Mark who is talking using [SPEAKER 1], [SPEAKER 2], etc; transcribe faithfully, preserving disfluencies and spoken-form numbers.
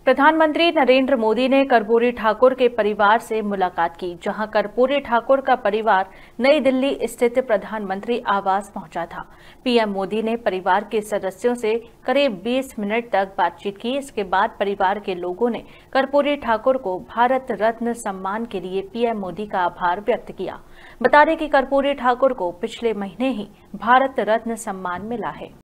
[SPEAKER 1] प्रधानमंत्री नरेंद्र मोदी ने कर्पूरी ठाकुर के परिवार से मुलाकात की, जहां कर्पूरी ठाकुर का परिवार नई दिल्ली स्थित प्रधानमंत्री आवास पहुंचा था। पीएम मोदी ने परिवार के सदस्यों से करीब बीस मिनट तक बातचीत की। इसके बाद परिवार के लोगों ने कर्पूरी ठाकुर को भारत रत्न सम्मान के लिए पीएम मोदी का आभार व्यक्त किया। बता दें कि कर्पूरी ठाकुर को पिछले महीने ही भारत रत्न सम्मान मिला है।